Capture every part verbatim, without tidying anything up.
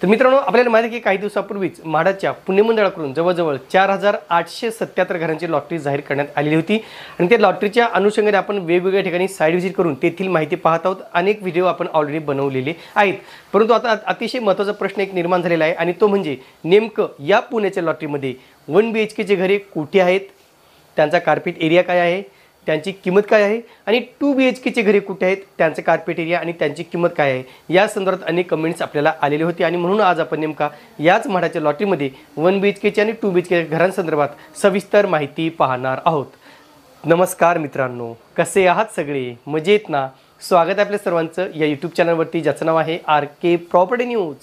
तर मित्रांनो, आपल्याला माहिती आहे की काही दिवसापूर्वीच म्हाडाच्या पुणे मंडळाकडून जवळजवळ चार हजार आठशे सत्याहत्तर घरांची लॉटरी जाहीर करण्यात आलेली होती आणि त्या लॉटरीच्या अनुषंगाने आपण वेगवेगळ्या ठिकाणी साईड व्हिजिट करून तेथील माहिती पाहत आहोत। अनेक व्हिडिओ आपण ऑलरेडी बनवलेले आहेत, परंतु आता अतिशय महत्त्वाचा प्रश्न एक निर्माण झालेला आहे आणि तो म्हणजे नेमकं या पुण्याच्या लॉटरीमध्ये वन बी एच केचे घरे कुठे आहेत, त्यांचा कार्पेट एरिया काय आहे, त्यांची किंमत काय आहे आणि टू बी एच केचे घरे कुठे आहेत, त्यांचं कार्पेट एरिया आणि त्यांची किंमत काय आहे, या संदर्भात अनेक कमेंट्स आपल्याला आलेले होते आणि म्हणून आज आपण नेमका याच म्हाडाच्या लॉटरीमध्ये वन बी एच केचे आणि टू बी एच के घरांसंदर्भात सविस्तर माहिती पाहणार आहोत। नमस्कार मित्रांनो, कसे आहात सगळे, मजेत ना? स्वागत आहे आपल्या सर्वांचं या यूट्यूब चॅनलवरती, ज्याचं नाव आहे आर के प्रॉपर्टी न्यूज।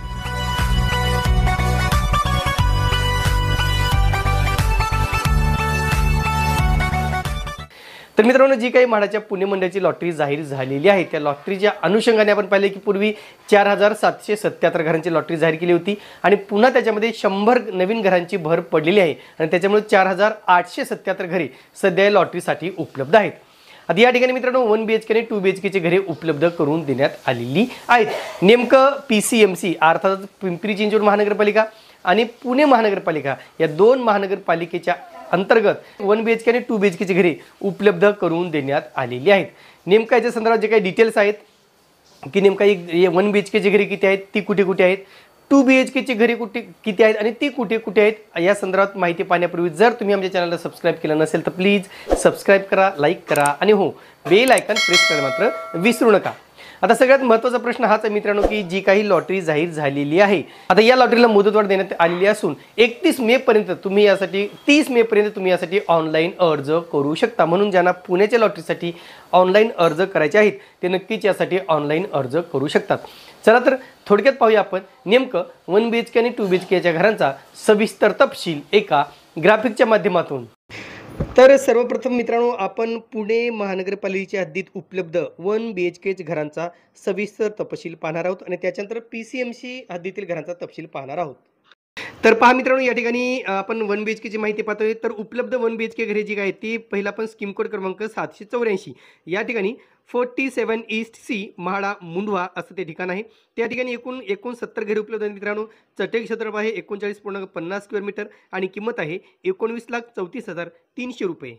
तर मित्रांनो, जी काही म्हाडाच्या पुणे मंडळाची लॉटरी जाहीर झालेली आहे त्या लॉटरीच्या अनुषंगाने आपण पाहिले की पूर्वी चार हजार सातशे सत्याहत्तर घरांची लॉटरी जाहीर केली होती आणि पुन्हा त्याच्यामध्ये शंभर नवीन घरांची भर पडलेली आहे आणि त्याच्यामुळे चार हजार आठशे सत्याहत्तर घरे सध्या या लॉटरीसाठी उपलब्ध आहेत। आता या ठिकाणी मित्रांनो वन बी एच के आणि टू बी एच केचे घरे उपलब्ध करून देण्यात आलेली आहेत। नेमकं पी सी एम सी अर्थात पिंपरी चिंचवड महानगरपालिका आणि पुणे महानगरपालिका या दोन महानगरपालिकेच्या अंतर्गत वन बी एच के आणि टू बी एच केची घरे उपलब्ध करून देण्यात आलेली आहेत। नेमका याच्या संदर्भात जे काही डिटेल्स आहेत की नेमका वन बी एच केची घरे किती आहेत, ती कुठे कुठे आहेत, टू बी एच केची घरे कुठे किती आहेत आणि ती कुठे कुठे आहेत, या संदर्भात माहिती पाहण्यापूर्वी जर तुम्ही आमच्या चॅनलला सबस्क्राईब केलं नसेल तर प्लीज सबस्क्राईब करा, लाईक करा आणि हो, बेल आयकॉन प्रेस करायला मात्र विसरू नका। आता सगळ्यात महत्त्वाचा प्रश्न हाच आहे मित्रांनो की जी काही लॉटरी जाहीर झालेली आहे, आता या लॉटरीला मुदतवाढ देण्यात आलेली असून एकतीस मे पर्यंत तुम्ही यासाठी तीस मे पर्यंत तुम्ही यासाठी ऑनलाईन अर्ज करू शकता। म्हणून ज्यांना पुण्याच्या लॉटरीसाठी ऑनलाईन अर्ज करायचे आहेत ते नक्कीच यासाठी ऑनलाईन अर्ज करू शकतात। चला तर थोडक्यात पाहूया आपण नेमकं वन बी एच के आणि टू बी एच केच्या घरांचा सविस्तर तपशील एका ग्राफिकच्या माध्यमातून। तर सर्वप्रथम मित्रांनो, आपण पुणे महानगरपालिकेच्या हद्दीत उपलब्ध वन बी एच के घरांचा सविस्तर तपशील पाहणार आहोत आणि त्याच्यानंतर पी सी एम सी हद्दीतील घरांचा तपशील पाहणार आहोत। तर पहा मित्रांनो, या ठिकाणी आपण वन बी एच केची माहिती पाहतोय। तर उपलब्ध वन बी एच के घरे जी काय ती पहिला आपण स्कीम कोड क्रमांक सातशे चौऱ्याऐंशी या ठिकाणी forty seven east C MHADA Mundhwa असं ते ठिकाण आहे। त्या ठिकाणी एकूण एकोणसत्तर घरे उपलब्ध आहेत मित्रांनो। चटई क्षेत्रफळ आहे एकोणचाळीस पूर्णांक पन्नास स्क्वेअर मीटर आणि किंमत आहे एकोणवीस लाख चौतीस हजार तीनशे रुपये।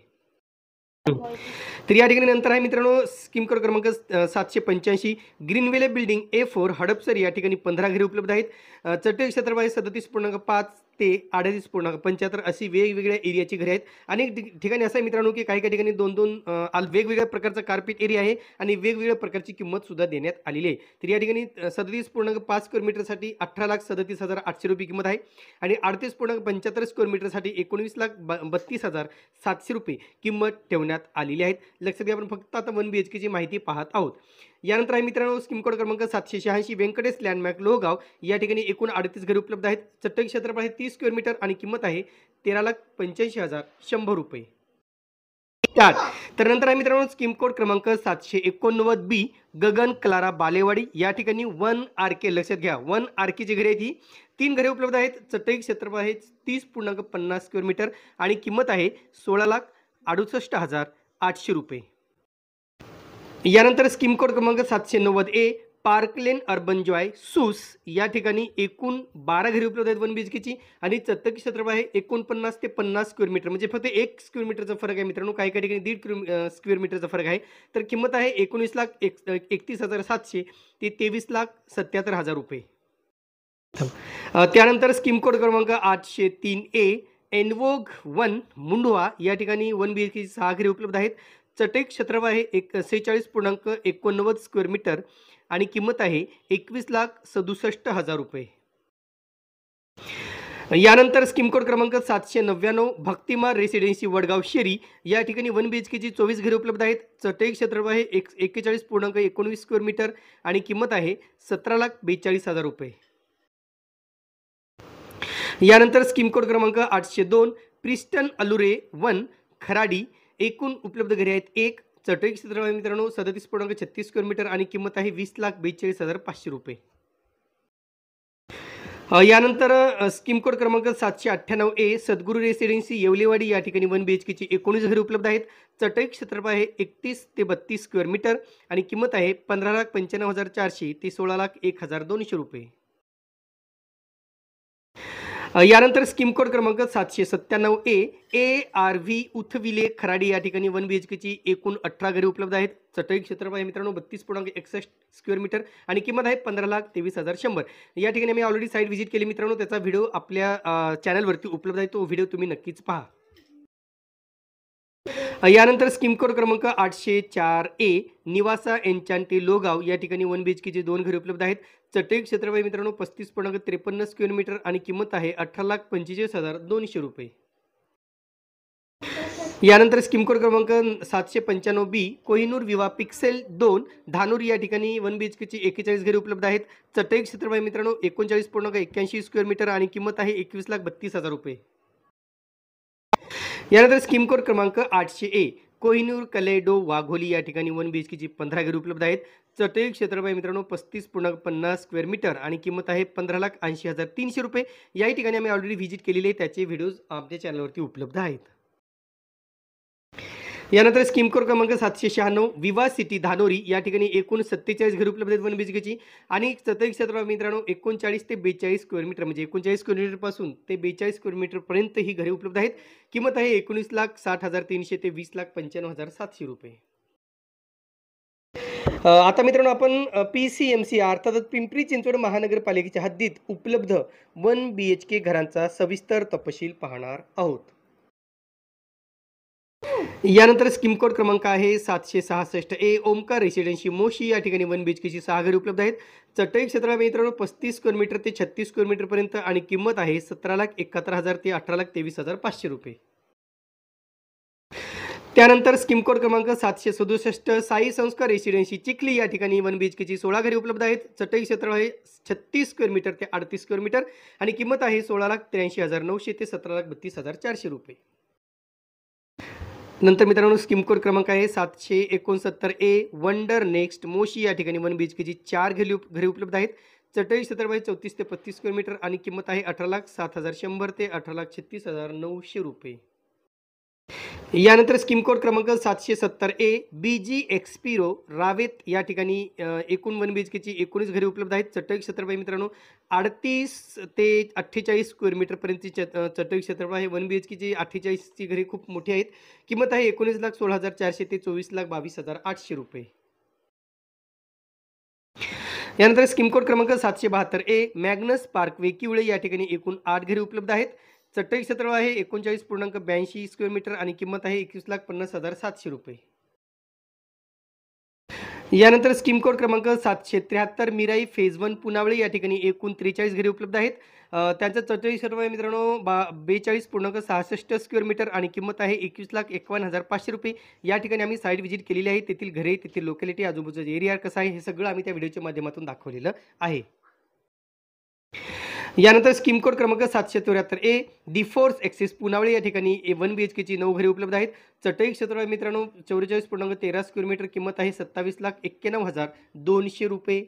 तर या ठिकाणी नंतर आहे मित्रांनो स्कीम कोड क्रमांक सातशे पंच्याऐंशी Greenvale building A four Hadapsar या ठिकाणी पंधरा घरे उपलब्ध आहेत। चटई क्षेत्रफळ आहे सदतीस पूर्णांक पाच ते अडतीस पूर्णांक पंच्याहत्तर अशी वेगवेगळ्या एरियाची घरे आहेत। अनेक ठिकाणी असं आहे मित्रांनो की काही काही ठिकाणी दोन दोन वेगवेगळ्या प्रकारचा कार्पेट एरिया आहे आणि वेगवेगळ्या प्रकारची किंमत सुद्धा देण्यात आलेली आहे। तर या ठिकाणी सदतीस पूर्णांक पाच स्क्वेअर मीटरसाठी अठरा लाख सदतीस हजार आठशे रुपये किंमत आहे आणि अडतीस पूर्णांक पंच्याहत्तर स्क्वेअर मीटरसाठी एकोणवीस लाख बत्तीस हजार सातशे रुपये किंमत ठेवण्यात आलेली आहेत। लक्षात घ्या, आपण फक्त आता वन बी एच केची माहिती पाहत आहोत। यानंतर आहे मित्रांनो स्कीम कोड क्रमांक सातशे शहाऐंशी व्यंकटेश लँडमार्क लोहगाव या ठिकाणी एकूण अडतीस घरे उपलब्ध आहेत। चटई क्षेत्रफळ आहे तीस स्क्वेअर मीटर आणि किंमत आहे तेरा लाख पंच्याऐंशी हजार शंभर रुपये। तर नंतर आहे मित्रांनो स्कीम कोड क्रमांक सातशे एकोणनव्वद बी गगन क्लारा बालेवाडी या ठिकाणी वन आर के, लक्षात घ्या वन आर केची घरे आहेत, ही तीन घरे उपलब्ध आहेत। चटई क्षेत्रफळ आहे तीस पूर्णांक पन्नास स्क्वेअर मीटर आणि किंमत आहे सोळा लाख अडुसष्ट हजार आठशे रुपये। यानंतर स्कीम कोड क्रमांक सातशे नव्वद ए पार्कलेन अर्बन जॉय सूस या ठिकाणी एकूण बारा घरे उपलब्ध आहेत वन बी एच केची आणि चटई क्षेत्रफळ आहे एकोणपन्नास ते पन्नास स्क्वेअर मीटर, म्हणजे फक्त एक स्क्वेअर मीटरचा फरक आहे मित्रांनो। काही काही ठिकाणी दीड स्क्वेअर मीटरचा फरक आहे। तर किंमत आहे एकोणीस लाख एक एकतीस हजार सातशे ते तेवीस लाख सत्याहत्तर हजार रुपये। त्यानंतर स्कीम कोड क्रमांक आठशे तीन ए एनवोग वन मुंढवा या ठिकाणी वन बी एच केची सहा घरे उपलब्ध आहेत। चटई क्षेत्रफळ आहे एक सेहेचाळीस पूर्णांक एकोणनव्वद स्क्वेअर मीटर आणि किंमत आहे एकवीस लाख सदुसष्ट हजार रुपये। यानंतर स्कीम कोड क्रमांक सातशे नव्याण्णव भक्तिमार रेसिडेन्सी वडगाव शेरी या ठिकाणी वन बी एच केची चोवीस घरे उपलब्ध आहेत। चटई क्षेत्रफळ आहे एक एक्केचाळीस पूर्णांक एकोणवीस स्क्वेअर मीटर आणि किंमत आहे सतरा लाख बेचाळीस हजार रुपये। यानंतर स्कीम कोड क्रमांक आठशे दोन प्रिस्टन अलुरे वन खराडी एकूण उपलब्ध घरे आहेत एक। चटई क्षेत्रफळ मित्रांनो सदतीस पूर्णांक छत्तीस स्क्वेअर मीटर आणि किंमत आहे वीस लाख बेचाळीस हजार पाचशे रुपये। यानंतर स्कीम कोड क्रमांक सातशे अठ्ठ्याण्णव ए सद्गुरू रेसिडेन्सी येवलेवाडी या ठिकाणी वन बी एच केची एकोणीस घरे उपलब्ध आहेत। चटई क्षेत्रफळ आहे एकतीस ते बत्तीस स्क्वेअर मीटर आणि किंमत आहे पंधरा लाख पंच्याण्णव हजार चारशे ते सोळा लाख एक हजार दोनशे रुपये। अ, यानंतर स्कीम कोड क्रमांक सातशे सत्त्याण्णव ए ए आर व्ही उथविले खराडी या ठिकाणी वन बी एच केची एकूण अठरा घरे उपलब्ध आहेत. चटई क्षेत्रफळ आहे मित्रांनो बत्तीस पूर्णांक एकसष्ट स्क्वेअर मीटर आणि किंमत आहे पंधरा लाख तेवीस हजार शंभर. या ठिकाणी मी ऑलरेडी साईट व्हिजिट केली मित्रांनो, त्याचा व्हिडिओ आपल्या चॅनलवरती उपलब्ध आहे, तो व्हिडिओ तुम्ही नक्कीच पहा. यानंतर स्कीम कोड क्रमांक आठशे चार ए निवासा एन्चांटी लोगाव या ठिकाणी वन बी एच केचे दोन घरे उपलब्ध आहेत. चटई क्षेत्रफळ मित्रांनो पस्तीस पूर्णांक त्रेपन्न स्क्वेअर मीटर आणि किंमत आहे अठरा लाख पंचेचाळीस हजार दोनशे रुपये. यानंतर स्कीम कोड क्रमांक सातशे पंच्याण्णव बी कोहिनूर विवा पिक्सेल दोन धानूर या ठिकाणी वन बी एच केची एक्केचाळीस घरे उपलब्ध आहेत. चटई क्षेत्रफळ मित्रांनो एकोणचाळीस पूर्णांक एक्क्याऐंशी स्क्वेअर मीटर आणि किंमत आहे एकवीस लाख बत्तीस हजार रुपये. यानंतर स्कीम कोड क्रमांक आठशे ए कोहिनूर कलेडो वाघोली या ठिकाणी वन बी एच केची पंधरा घरे उपलब्ध आहेत. चटई क्षेत्रफळ मित्रांनो पस्तीस पूर्णांक पन्नास स्क्वेअर मीटर आणि किंमत आहे पंधरा लाख ऐंशी हजार तीनशे रुपये. याही ठिकाणी आम्ही ऑलरेडी व्हिजिट केलेले आहे, त्याचे व्हिडिओज आपल्या चॅनलवरती उपलब्ध आहेत. यानंतर स्कीम कोड क्रमांक सातशे शहाण्णव विवा सिटी धानोरी या ठिकाणी एकूण सत्तेचाळीस घरे उपलब्ध आहेत वन बी एच केची आणि चटई क्षेत्रफळ मित्रांनो एकोणचाळीस ते बेचाळीस स्क्वेअर मीटर म्हणजे एकोणचाळीस स्क्वेअर मीटर पासून ते बेचाळीस स्क्वेअर मीटर पर्यंत ही घरे उपलब्ध आहेत. किंमत आहे एकोणीस लाख साठ हजार तीनशे ते वीस लाख पंच्याण्णव हजार सातशे रुपये. आता मित्रांनो आपण पी सी एम सी अर्थातच पिंपरी चिंचवड महानगरपालिकेच्या हद्दीत उपलब्ध वन बी एच के घरांचा सविस्तर तपशील पाहणार आहोत. यानंतर स्कीम कोड क्रमांक आहे सातशे सहासष्ट ए ओमकार रेसिडेन्सी मोशी या ठिकाणी वन बी एच केची सहा घरे उपलब्ध आहेत. चटई क्षेत्रफळ मित्रांनो पस्तीस स्क्वेअर मीटर ते छत्तीस स्क्वेअर मीटर पर्यंत आणि किंमत आहे सतरा लाख एकाहत्तर हजार ते अठरा लाख तेवीस हजार पाचशे रुपये. त्यानंतर स्कीम कोड क्रमांक सातशे सदुसष्ट साई संस्कार रेसिडेन्सी चिखली या ठिकाणी वन बी एच केची सोळा घरे उपलब्ध आहेत. चटई क्षेत्रफळ आहे छत्तीस स्क्वेअर मीटर ते अडतीस स्क्वेअर मीटर आणि किंमत आहे सोळा लाख त्र्याऐंशी हजार नऊशे ते सतरा लाख बत्तीस हजार चारशे रुपये. नंतर मित्रांनो स्कीम कोड क्रमांक आहे सातशे एकोणसत्तर ए वंडर नेक्स्ट मोशी या ठिकाणी वन बी एच केची चार घरे घरे उपलब्ध आहेत. चटई क्षेत्रफळ चौतीस ते पस्तीस स्क्वेअर मीटर आणि किंमत आहे अठरा लाख सात हजार शंभर ते अठरा लाख छत्तीस हजार नऊशे रुपये. यानंतर स्कीम कोड क्रमांक सातशे सत्तर ए बी जी एक्सपिरो रावेत या ठिकाणी एकूण वन बी एच केची एकोणीस घरे उपलब्ध आहेत. चटई क्षेत्रफळ मित्रांनो अडतीस ते अठ्ठेचाळीस स्क्वेअर मीटरपर्यंतची चटई क्षेत्रफळ आहे. वन बी एच केची अठ्ठेचाळीसची घरे खूप मोठी आहेत. किंमत आहे एकोणीस लाख सोळा हजार चारशे ते चोवीस लाख बावीस हजार आठशे रुपये. यानंतर स्कीम कोड क्रमांक सातशे बहात्तर ए मॅग्नस पार्कवे किवळे या ठिकाणी एकूण आठ घरे उपलब्ध आहेत. चटई क्षेत्रफळ आहे एकोणचाळीस पूर्णांक ब्याऐंशी स्क्वेअर मीटर आणि किंमत आहे एकवीस लाख पन्नास हजार सातशे रुपये. यानंतर स्कीम कोड क्रमांक सातशे त्र्याहत्तर मिराई फेज वन पुनावळे या ठिकाणी एकूण त्रेचाळीस घरे उपलब्ध आहेत. त्यांचं चटई क्षेत्रफळ मित्रांनो बा बेचाळीस पूर्णांक सहासष्ट स्क्वेअर मीटर आणि किंमत आहे एकवीस लाख एकावन्न हजार पाचशे रुपये. या ठिकाणी आम्ही साईट व्हिजिट केलेली आहे, तेथील घरे तेथील लोकॅलिटी आजूबाजूचा एरिया कसा आहे हे सगळं आम्ही त्या व्हिडिओच्या माध्यमातून दाखवलेलं आहे. यानंतर स्कीम कोड क्रमांक सातशे चौऱ्याहत्तर ए दी फोर्स एक्सिस पुनावळे या ठिकाणी वन बी एच केची नऊ घरे उपलब्ध आहेत. चटई क्षेत्रफळ मित्रांनो चौवेचाळीस पूर्णांक तेरा स्क्वेअर मीटर किंमत आहे सत्तावीस लाख एक्क्याण्णव हजार दोनशे रुपये.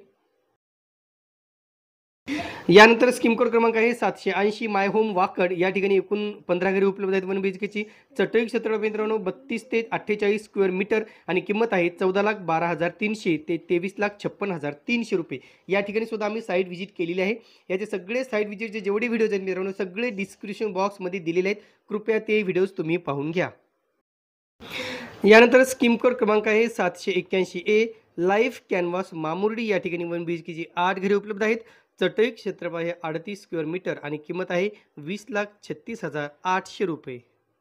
यानंतर स्कीम कोड क्रमांक आहे सातशे ऐंशी माय होम वाकड या ठिकाणी एकूण पंधरा घरे उपलब्ध आहेत वन बी एच केची. चटई क्षेत्रफळ मित्रांनो बत्तीस ते अठ्ठेचाळीस स्क्वेअर मीटर आणि किंमत आहे चौदा लाख बारा हजार तीनशे ते तेवीस लाख छप्पन हजार तीनशे रुपये. या ठिकाणी सुद्धा आम्ही साईट व्हिजिट केलेली आहे. याचे सगळे साईट व्हिजिटचे जेवढे व्हिडिओज आहेत मित्रांनो सगळे डिस्क्रिप्शन बॉक्समध्ये दिलेले आहेत, कृपया ते व्हिडिओज तुम्ही पाहून घ्या. यानंतर स्कीम कोड क्रमांक आहे सातशे एक्क्याऐंशी ए लाईफ कॅनव्हास मामुर्डी या ठिकाणी वन बी एच केची आठ घरे उपलब्ध आहेत. चटई क्षेत्रफळ आहे अडतीस स्क्वेअर मीटर आणि किंमत आहे वीस लाख छत्तीस हजार आठशे रुपये.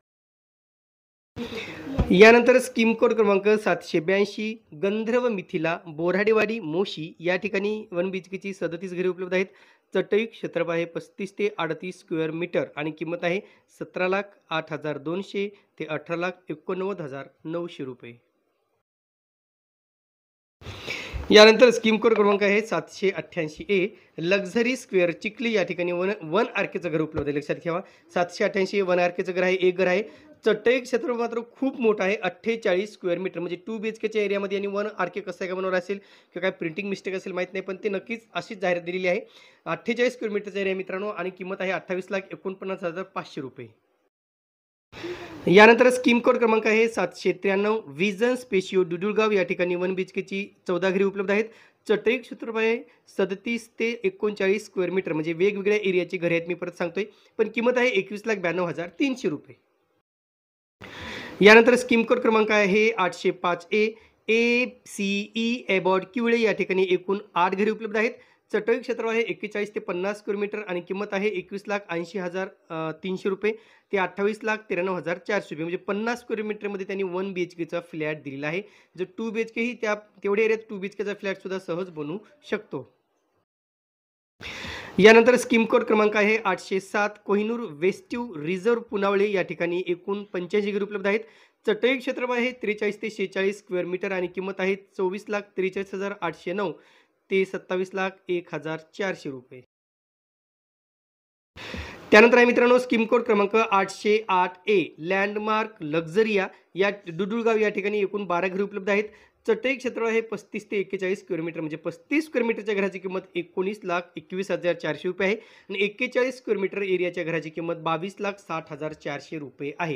यानंतर स्कीम कोड क्रमांक सातशे ब्याऐंशी गंधर्व मिथिला बोराडेवाडी मोशी या ठिकाणी वन बी एच केची सदतीस घरे उपलब्ध आहेत. चटई क्षेत्रफळ आहे पस्तीस ते अडतीस स्क्वेअर मीटर आणि किंमत आहे सतरा लाख आठ हजार दोनशे ते अठरा लाख एकोणनव्वद हजार नऊशे रुपये. यानंतर स्कीम कोड क्रमांक आहे सातशे अठ्ठ्याऐंशी ए लक्झरी स्क्वेअर चिखली या ठिकाणी वन वन आरकेचं घर उपलब्ध आहे. लक्षात ठेवा सातशे अठ्ठ्याऐंशी वन आरकेचं घर आहे, एक घर आहे. चटई क्षेत्र मात्र खूप मोठं आहे अठ्ठेचाळीस स्क्वेअर मीटर म्हणजे टू बी एच केच्या एरियामध्ये आणि वन आर के कसं काय बनवणार असेल किंवा काय प्रिंटिंग मिस्टेक असेल माहीत नाही, पण ते नक्कीच अशीच जाहिरात दिलेली आहे. अठ्ठेचाळीस स्क्वेअर मीटरचा एरिया मित्रांनो आणि किंमत आहे अठ्ठावीस लाख एकोणपन्नास हजार पाचशे रुपये. यानंतर स्कीम कोड क्रमांक आहे सातशे त्र्याण्णव विजन स्पेशियो डुडुळगाव या ठिकाणी वन बी एच केची चौदा घरे उपलब्ध आहेत. चटई क्षेत्रफळ आहे सदतीस ते एकोणचाळीस स्क्वेअर मीटर, म्हणजे वेगवेगळ्या एरियाची घरे आहेत. मी परत सांगतोय, पण किंमत आहे एकवीस लाख ब्याण्णव हजार तीनशे रुपये. यानंतर स्कीम कोड क्रमांक आहे आठशे पाच ए ए सी ई एबॉर्ड किवळे. या ठिकाणी एकूण आठ घरे उपलब्ध आहेत. चटई क्षेत्र आहे एक्केचाळीस ते पन्नास स्क्वेअर मीटर आणि किंमत आहे एकवीस लाख ऐंशी हजार तीनशे रुपये ते अठ्ठावीस लाख त्र्याण्णव हजार चारशे रुपये, म्हणजे पन्नास स्क्वेअर मीटरमध्ये त्यांनी वन बी एच केचा फ्लॅट दिलेला आहे. जर टू बी एच केही त्या तेवढ्या एरियात टू बी एच केचा फ्लॅट सुद्धा सहज बनवू शकतो. यानंतर स्कीम कोड क्रमांक आहे आठशे सात कोहिनूर वेस्ट्यू रिझर्व्ह पुनावळे. या ठिकाणी एकूण पंच्याऐंशी घरे उपलब्ध आहेत. चटई क्षेत्रफळ आहे त्रेचाळीस ते शेहेचाळीस स्क्वेअर मीटर आणि किंमत आहे चोवीस लाख त्रेचाळीस हजार आठशे नऊ ते सत्तावीस लाख एक हजार चारशे रुपये. त्यानंतर आहे मित्रांनो स्कीम कोड क्रमांक आठशे आठ ए लँडमार्क लक्झरिया. या डुडुळगाव या ठिकाणी एकूण बारा घरे उपलब्ध आहेत. चटई क्षेत्र आहे पस्तीस ते एक्केचाळीस स्क्वेअर मीटर, म्हणजे पस्तीस स्क्वेअर मीटरच्या घराची किंमत एकोणीस लाख एकवीस हजार चारशे रुपये आहे आणि एक्केचाळीस स्क्वेअर मीटर एरियाच्या घराची किंमत बावीस लाख साठ हजार चारशे रुपये आहे.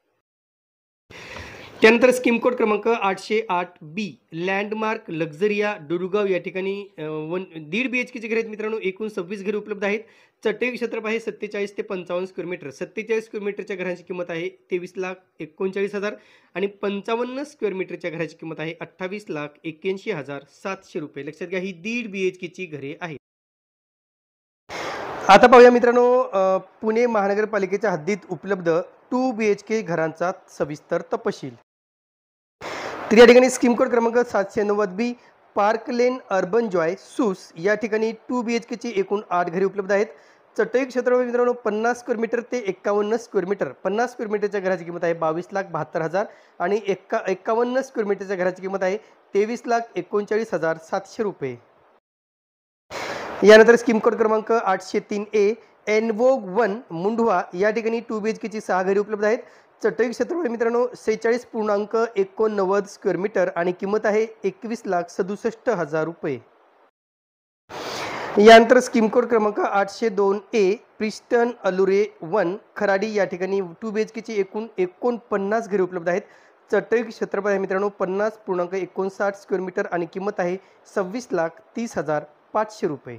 त्यानंतर स्कीम कोड क्रमांक आठशे आठ बी लँडमार्क लक्झरिया डुडुगाव. या ठिकाणी वन दीड बी एच केचे घरे आहेत मित्रांनो. एकूण सव्वीस घरे उपलब्ध आहेत. चटई क्षेत्रफळ आहे सत्तेचाळीस ते पंचावन्न स्क्वेअर मीटर. सत्तेचाळीस स्क्वेअर मीटरच्या घराची किंमत आहे तेवीस लाख एकोणचाळीस हजार आणि पंचावन्न स्क्वेअर मीटरच्या घराची किंमत आहे अठ्ठावीस लाख एक्क्याऐंशी हजार सातशे रुपये. लक्षात घ्या, ही दीड बी एच केची घरे आहेत. आता पाहूया मित्रांनो पुणे महानगरपालिकेच्या हद्दीत उपलब्ध टू बी एच के घरांचा सविस्तर तपशील. तर या ठिकाणी स्कीम कोड क्रमांक सातशे नव्वद B park lane urban joy Sus. या ठिकाणी टू बी एच केची एकूण आठ घरे उपलब्ध आहेत. चटई क्षेत्रफळ मित्रांनो पन्नास स्क्वेअर मीटर ते एक्कावन्न स्क्वेअर मीटर. पन्नास स्क्वेअर मीटरच्या घराची किंमत आहे बावीस लाख बहात्तर हजार आणि एक्का एक्कावन्न स्क्वेअर मीटरच्या घराची किंमत आहे तेवीस लाख एकोणचाळीस हजार सातशे रुपये. यानंतर स्कीम कोड क्रमांक आठशे तीन ए एनवोग वन मुंढवा. या ठिकाणी टू बी एच केची सहा घरे उपलब्ध आहेत. चटई क्षेत्रफळ मित्रांनो सेहेचाळीस पूर्णांक एकोणनव्वद स्क्वेअर मीटर आणि किंमत आहे एकवीस लाख सदुसष्ट हजार रुपये. यानंतर स्कीम कोड क्रमांक आठशे दोन ए प्रिस्टन अलुरे वन खराडी. या ठिकाणी टू बी एच केची एकूण एकोणपन्नास घरे उपलब्ध आहेत. चटई क्षेत्रफळ आहे मित्रांनो पन्नास पूर्णांक एकोणसाठ स्क्वेअर मीटर आणि किंमत आहे सव्वीस लाख तीस हजार पाचशे रुपये.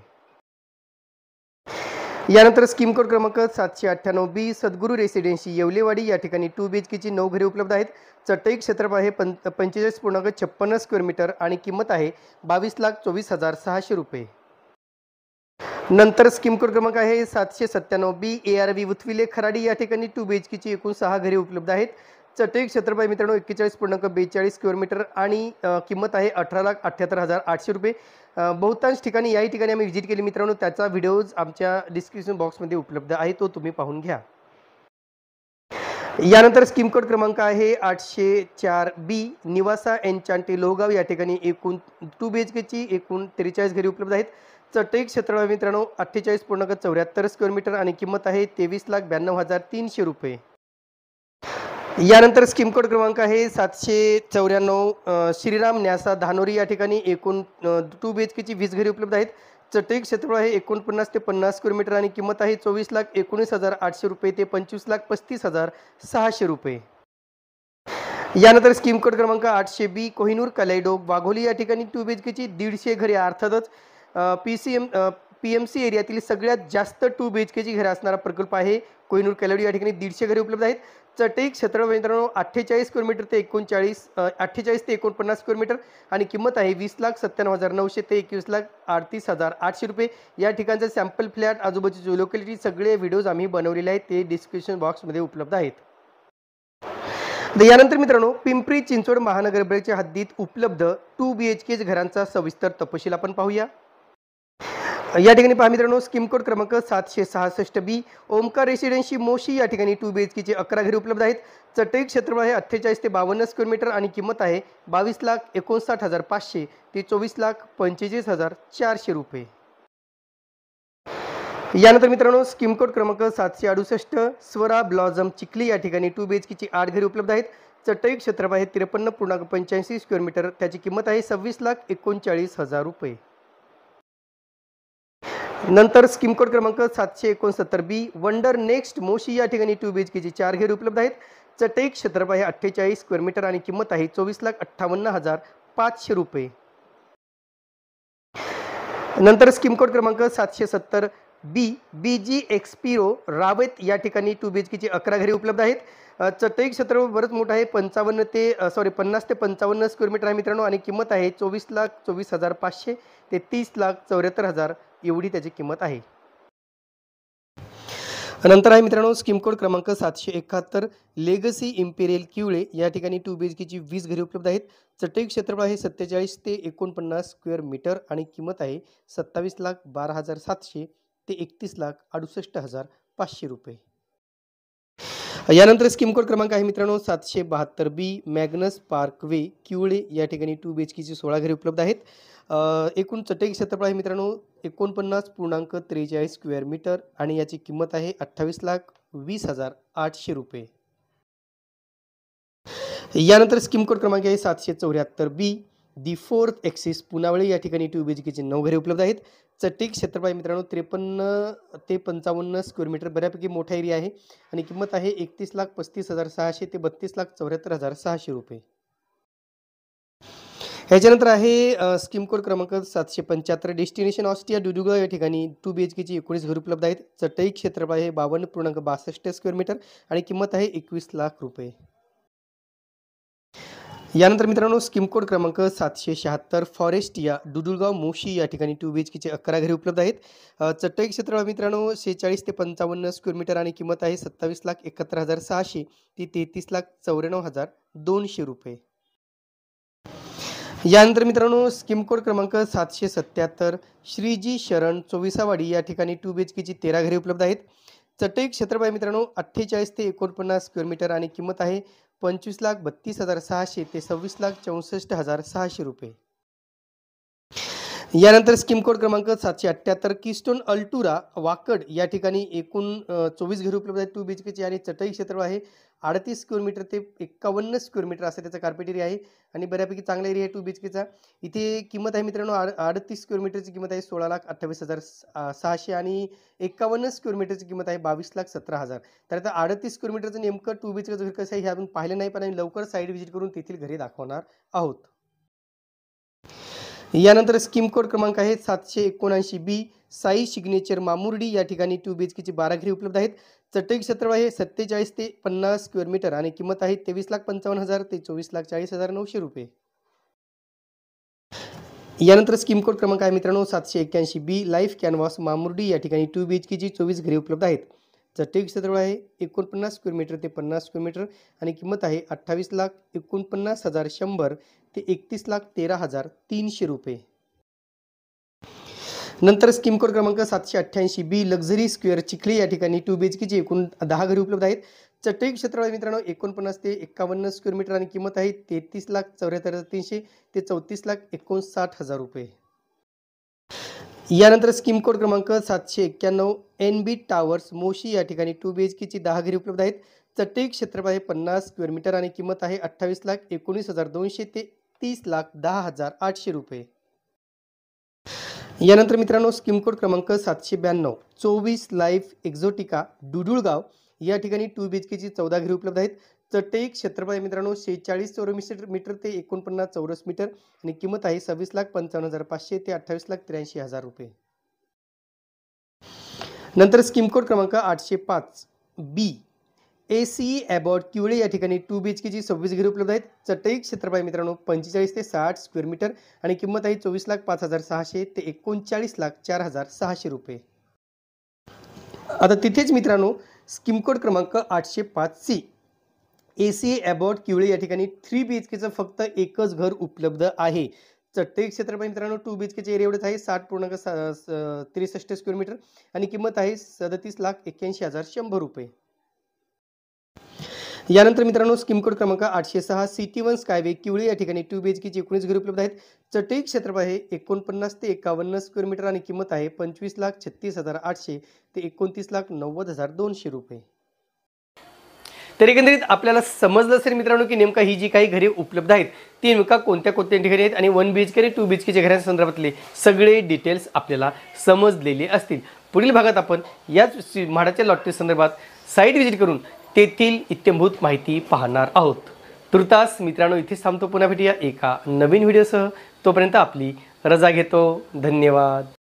यानंतर स्कीम कोड क्रमांक सातशे अठ्ठ्याण्णव बी सद्गुरू रेसिडेन्सी येवलेवाडी. या ठिकाणी टू बी एच केची नऊ घरे उपलब्ध आहेत. चटई क्षेत्रफळ आहे पं पंचेचाळीस पूर्णांक छप्पन्न स्क्वेअर मीटर आणि किंमत आहे बावीस लाख चोवीस हजार सहाशे रुपये. नंतर स्कीम कोड क्रमांक आहे सातशे सत्त्याण्णव बी ए आर व्ही उथविले खराडी. या ठिकाणी टू बी एच केची एकूण सहा घरे उपलब्ध आहेत. चटई क्षेत्रफळ मित्रांनो एक्केचाळीस पूर्णांक बेचाळीस स्क्वेअर मीटर आणि किंमत आहे अठरा लाख अठ्ठ्याहत्तर हजार आठशे रुपये. बहुतांश ठिकाणी याही ठिकाणी आम्ही व्हिजिट केली मित्रांनो. त्याचा व्हिडिओज आमच्या डिस्क्रिप्शन बॉक्समध्ये उपलब्ध आहे, तो तुम्ही पाहून घ्या. यानंतर स्कीम कोड क्रमांक आहे आठशे चार बी निवासा एनचांटे लोहगाव. या ठिकाणी एकूण टू बी एच केची एकूण त्रेचाळीस घरे उपलब्ध आहेत. चटई क्षेत्रफळ मित्रांनो अठ्ठेचाळीस पूर्णांक चौऱ्याहत्तर स्क्वेअर मीटर आणि किंमत आहे तेवीस लाख ब्याण्णव हजार तीनशे रुपये. यानंतर स्कीम कोड क्रमांक आहे सातशे चौऱ्याण्णव श्रीराम न्यासा धानोरी. या ठिकाणी एकूण टू बी एच केची वीस घरे उपलब्ध आहेत. चटई क्षेत्रफळ आहे एकोणपन्नास ते पन्नास स्क्वेअर मीटर आणि किंमत आहे चोवीस लाख एकोणीस हजार आठशे रुपये ते पंचवीस लाख पस्तीस हजार सहाशे रुपये. यानंतर स्कीम कोड क्रमांक आठशे बी कोहिनूर कलाईडो वाघोली. या ठिकाणी टू बी एच केची दीडशे घरे अर्थातच P C M P M C एरियातील सगळ्यात जास्त टू बी एच केची घरे असणारा प्रकल्प आहे कोहिनूर कलाईडो. या ठिकाणी दीडशे घरे उपलब्ध आहेत. चटई क्षेत्रफळ मित्रांनो अठ्ठेचाळीस स्क्वेअर मीटर ते एकोणचाळीस अठ्ठेचाळीस ते एकोणपन्नास स्क्वेअर मीटर आणि किंमत आहे वीस लाख सत्त्याण्णव हजार नऊशे ते एकवीस लाख अडतीस हजार आठशे रुपये. या ठिकाणचे सॅम्पल फ्लॅट आजूबाजूची लोकॅलिटी सगळे व्हिडिओज आम्ही बनवलेले आहेत, ते डिस्क्रिप्शन बॉक्समध्ये उपलब्ध आहेत. यानंतर मित्रांनो पिंपरी चिंचवड महानगरपालिकेच्या हद्दीत उपलब्ध टू बी एच के घरांचा सविस्तर तपशील आपण पाहूया. या ठिकाणी पहा मित्रांनो स्कीम कोड क्रमांक सातशे सहासष्ट बी ओमकार रेसिडेन्सी मोशी. या ठिकाणी टू बी एच केचे अकरा घरे उपलब्ध आहेत. चटई क्षेत्रफळ आहे अठ्ठेचाळीस ते बावन्न स्क्वेअर मीटर आणि किंमत आहे बावीस लाख एकोणसाठ हजार पाचशे ते चोवीस लाख पंचेचाळीस हजार चारशे रुपये. यानंतर मित्रांनो स्कीम कोड क्रमांक सातशे अडुसष्ट स्वरा ब्लॉझम चिखली. या ठिकाणी टू बी एच केची आठ घरे उपलब्ध आहेत. चटई क्षेत्रफळ आहे त्रेपन्न पूर्णांक पंच्याऐंशी स्क्वेअर मीटर. त्याची किंमत आहे सव्वीस लाख एकोणचाळीस हजार रुपये. नंतर स्कीम कोड क्रमांक सातशे एकोणसत्तर बी वंडर नेक्स्ट मोशी. या ठिकाणी टू बी एच केची चार घरे उपलब्ध आहेत. चटई क्षेत्रफळ आहे अठ्ठेचाळीस स्क्वेअर मीटर आणि किंमत आहे चोवीस लाख अठ्ठावन्न हजार पाचशे रुपये. नंतर स्कीम कोड क्रमांक सातशे सत्तर बी बी जी एक्सपिरो रावेत या ठिकाणी टू बी एच केची अकरा घरे उपलब्ध आहेत. चटई क्षेत्र बरंच मोठं आहे, पंचावन्न ते सॉरी पन्नास ते पंचावन्न स्क्वेअर मीटर आहे मित्रांनो, आणि किंमत आहे चोवीस लाख चोवीस हजार पाचशे ते तीस लाख चौऱ्याहत्तर हजार एवढी त्याची किंमत आहे. नंतर आहे मित्रांनो स्कीम कोड क्रमांक सातशे एकाहत्तर लेगसी इम्पेरियल क्युळे या ठिकाणी टू बी एच केची वीस घरे उपलब्ध आहेत. चटई क्षेत्रफळ आहे सत्तेचाळीस ते एकोणपन्नास स्क्वेअर मीटर आणि किंमत आहे सत्तावीस लाख बारा हजार सातशे ते एकतीस लाख अडुसष्ट हजार पाचशे रुपये. यानंतर स्कीम कोड क्रमांक आहे मित्रांनो सातशे बहात्तर बी मॅग्नस पार्कवे क्युळे या ठिकाणी टू बी एच केची सोळा घरे उपलब्ध आहेत. एकूण चटई क्षेत्रफळ आहे मित्रांनो एकोणपन्नास पूर्णांक त्रेचाळीस स्क्वेअर मीटर आणि याची किंमत आहे अठ्ठावीस लाख वीस हजार आठशे रुपये. यानंतर स्कीम कोड क्रमांक आहे सातशे चौऱ्याहत्तर be the fourth axis Punawale या ठिकाणी टू बी एच केचे नऊ घरे उपलब्ध आहेत. चटई क्षेत्रफळ आहे मित्रांनो त्रेपन्न ते पंचावन्न स्क्वेअर मीटर बऱ्यापैकी मोठा एरिया आहे आणि किंमत आहे एकतीस लाख पस्तीस हजार सहाशे ते बत्तीस लाख चौऱ्याहत्तर हजार सहाशे रुपये. ह्याच्यानंतर आहे स्कीम कोड क्रमांक सातशे पंच्याहत्तर डेस्टिनेशन ऑस्ट्रिया डुडुगा या ठिकाणी टू बी एच केची एकोणीस घर उपलब्ध आहेत. चटई क्षेत्रफळ आहे बावन्न पूर्णांक बासष्ट स्क्वेअर मीटर आणि किंमत आहे एकवीस लाख रुपये. यानंतर मित्रांनो स्कीम कोड क्रमांक सातशे शहात्तर फॉरेस्टिया डुडुलगाव मोशी या ठिकाणी टू बी एच केचे अकरा घरे उपलब्ध आहेत. चटई क्षेत्रफळ मित्रांनो शेहेचाळीस ते पंचावन्न स्क्वेअर मीटर आणि किंमत आहे सत्तावीस लाख एकाहत्तर हजार सहाशे ते तेहतीस लाख चौऱ्याण्णव हजार दोनशे रुपये. यानंतर मित्रांनो स्कीम कोड क्रमांक सातशे सत्याहत्तर श्रीजी शरण चोविसावाडी या ठिकाणी टू बी एच केची तेरा घरे उपलब्ध आहेत. चटई क्षेत्रफळ मित्रांनो अठ्ठेचाळीस ते एकोणपन्नास स्क्वेअर मीटर आणि किंमत आहे पंचवीस लाख बत्तीस हजार सहाशे ते सव्वीस लाख चौसष्ट हजार सहाशे रुपये. यानंतर स्कीम कोड क्रमांक सातशे अठ्ठ्याहत्तर किस्टोन अल्टुरा वाकड या ठिकाणी एकूण चोवीस घरे उपलब्ध आहेत टू बी एच केची आणि चटई क्षेत्रफळ आहे अडतीस स्क्वेअर मीटर ते एक्कावन्न स्क्वेअर मीटर असं त्याचा कार्पेट एरिया आहे आणि बऱ्यापैकी चांगला एरिया आहे टू बी एच केचा. इथे किंमत आहे मित्रांनो आड अडतीस स्क्वेअर मीटरची किंमत आहे सोळा लाख अठ्ठावीस हजार सहाशे आणि एक्कावन्न स्क्वेअर मीटरची किंमत आहे बावीस लाख सतरा हजार. तर आता अडतीस स्क्वेअर मीटरचं नेमकं टू बी एच केचं घर कसं आहे हे आपण पाहिलं नाही, पण आम्ही लवकर साईड व्हिजिट करून तेथील घरे दाखवणार आहोत. यानंतर स्कीम कोड क्रमांक आहे सातशे एकोणऐंशी बी साई सिग्नेचर मामुर्डी या ठिकाणी टू बी एच केची बारा घरे उपलब्ध आहेत. चटई क्षेत्रफळ आहे सत्तेचाळीस ते पन्नास स्क्वेअर मीटर आणि किंमत आहे तेवीस लाख पंचावन्न हजार ते चोवीस लाख चाळीस हजार नऊशे रुपये. यानंतर स्कीम कोड क्रमांक आहे मित्रांनो सातशे एक्क्याऐंशी बी लाईफ कॅनव्हास मामुर्डी या ठिकाणी टू बी एच केची चोवीस घरे उपलब्ध आहेत. चटई क्षेत्रफळ आहे एकोणपन्नास स्क्वेअर मीटर ते पन्नास स्क्वेअर मीटर आणि किंमत आहे अठ्ठावीस लाख एकोणपन्नास हजार शंभर ते एकतीस लाख तेरा हजार तीनशे रुपये. नंतर स्कीम कोड क्रमांक सातशे अठ्ठ्याऐंशी बी लक्झरी स्क्वेअर चिखली या ठिकाणी टू बी एच केची एकूण दहा घरे उपलब्ध आहेत. चटई क्षेत्रफळ मित्रांनो एकोणपन्नास ते एक्कावन्न स्क्वेअर मीटर आणि किंमत आहे तेहतीस लाख चौऱ्याहत्तर हजार तीनशे ते चौतीस लाख एकोणसाठ हजार रुपये. यानंतर स्कीम कोड क्रमांक सातशे एक्क्याण्णव एन बी टावर्स मोशी या ठिकाणी टू बी एच केची दहा घरे उपलब्ध आहेत. चटई क्षेत्रफळ आहे पन्नास स्क्वेअर मीटर आणि किंमत आहे अठ्ठावीस लाख एकोणीस हजार दोनशे ते तीस लाख दहा हजार आठशे रुपये. यानंतर मित्रांनो स्कीम कोड क्रमांक सातशे ब्याण्णव चोवीस लाईफ एक्झोटिका डुडुळगाव या ठिकाणी टू बी एच केची चौदा घरे उपलब्ध आहेत. चटई क्षेत्रफळ मित्रांनो शेहेचाळीस चौरस मीटर ते एकोणपन्नास चौरस मीटर आणि किंमत आहे सव्वीस लाख पंचावन्न हजार पाचशे ते अठ्ठावीस लाख त्र्याऐंशी हजार रुपये. नंतर स्कीम कोड क्रमांक आठशे पाच बी ए सी ॲबॉट क्युळे या ठिकाणी टू बी एच केची सव्वीस घरे उपलब्ध आहेत. चटई क्षेत्रफळ मित्रांनो पंचेचाळीस ते साठ स्क्वेअर मीटर आणि किंमत आहे चोवीस लाख पाच हजार सहाशे ते एकोणचाळीस लाख चार हजार सहाशे रुपये. आता तिथेच मित्रांनो स्कीम कोड क्रमांक आठशे पाच सी ए सी ॲबॉट क्युळे या ठिकाणी थ्री बी एच केचं फक्त एकच घर उपलब्ध आहे. चटई क्षेत्रफळ मित्रांनो टू बी एच केचे एरिया एवढंच आहे साठ पूर्णांक त्रेसष्ट स्क्वेअर मीटर आणि किंमत आहे सदतीस लाख एक्क्याऐंशी हजार शंभर रुपये. यानंतर मित्रांनो स्कीम कोड क्रमांक आठशे सहा सिटी वन स्कायवे क्युळे या ठिकाणी टू बी एच केची एकोणीस घरे उपलब्ध आहेत. चटई क्षेत्रफळ आहे एकोणपन्नास ते एकावन्न स्क्वेअर मीटर आणि किंमत आहे पंचवीस लाख छत्तीस हजार आठशे ते एकोणतीस लाख नव्वद हजार दोनशे रुपये. तर एकंदरीत आपल्याला समजलं असेल मित्रांनो की नेमका ही जी काही घरे उपलब्ध आहेत ती नेमका कोणत्या कोणत्या ठिकाणी आहेत आणि वन बी एच के आणि टू बी एच केच्या घरांच्या संदर्भातले सगळे डिटेल्स आपल्याला समजलेले असतील. पुढील भागात आपण याच म्हाडाच्या लॉटरी संदर्भात साईट व्हिजिट करून तेथील इत्यंभूत माहिती पाहणार आहोत. तुर्तास मित्रांनो इथेच थांबतो. पुन्हा भेटूया एका नवीन व्हिडिओसह. तोपर्यंत आपली रजा घेतो. धन्यवाद.